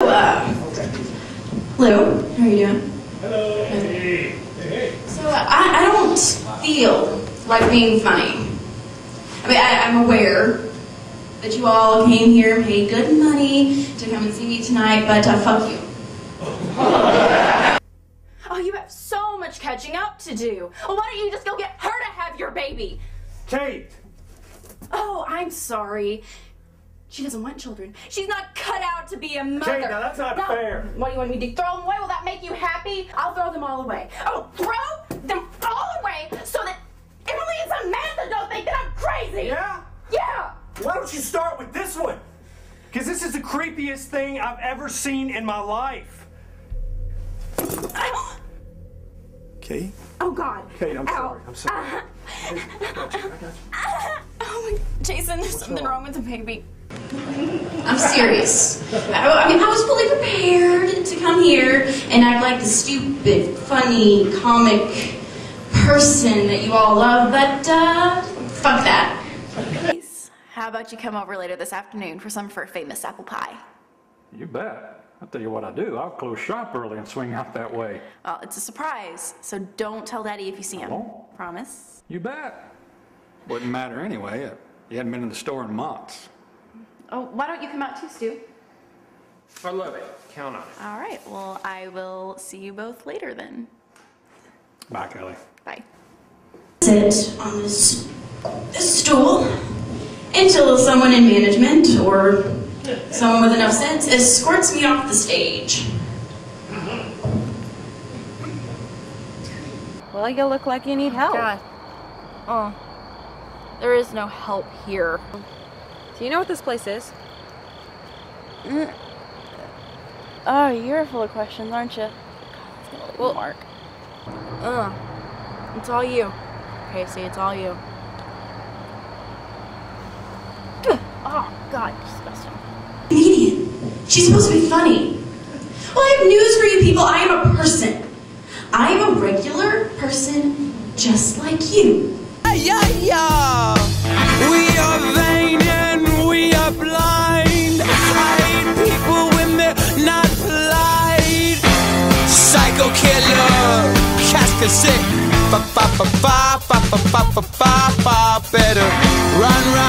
Hello, how are you doing? Hello. Hey. Hey. So, I don't feel like being funny. I mean, I'm aware that you all came here and paid good money to come and see me tonight, but fuck you. Oh, you have so much catching up to do. Well, why don't you just go get her to have your baby? Kate! Oh, I'm sorry. She doesn't want children. She's not cut out to be a mother. Kate, now that's not fair. What, you want me to throw them away? Will that make you happy? I'll throw them all away. Oh, throw them all away so that Emily and Samantha don't think that I'm crazy. Yeah? Yeah. Why don't you start with this one? Because this is the creepiest thing I've ever seen in my life. Kate? Oh, God. Kate, I'm Ow. sorry. I'm sorry. Hey, I got you. Oh, my, Jason, there's something wrong with the baby. I'm serious. I mean, I was fully prepared to come here and act like the stupid, funny, comic person that you all love, but fuck that. How about you come over later this afternoon for some of her famous apple pie? You bet. I'll tell you what I do. I'll close shop early and swing out that way. Well, it's a surprise, so don't tell Daddy if you see him. Won't? Promise? You bet. Wouldn't matter anyway. You hadn't been in the store in months. Oh, why don't you come out too, Stu? I love it. Count on it. All right, well, I will see you both later then. Bye, Kelly. Bye. Sit on this stool until someone in management or someone with enough sense escorts me off the stage. Well, you look like you need help. God. Oh, there is no help here. Do you know what this place is? Oh, you're full of questions, aren't you? Well, Mark. It's all you. Okay, see, it's all you. Oh, God, disgusting. Comedian. She's supposed to be funny. Well, I have news for you people. I am a person. I am a regular person just like you. Yeah, yeah. We are vain and we are blind. I hate people when they're not polite. Psycho killer, casket sick. Better run, run.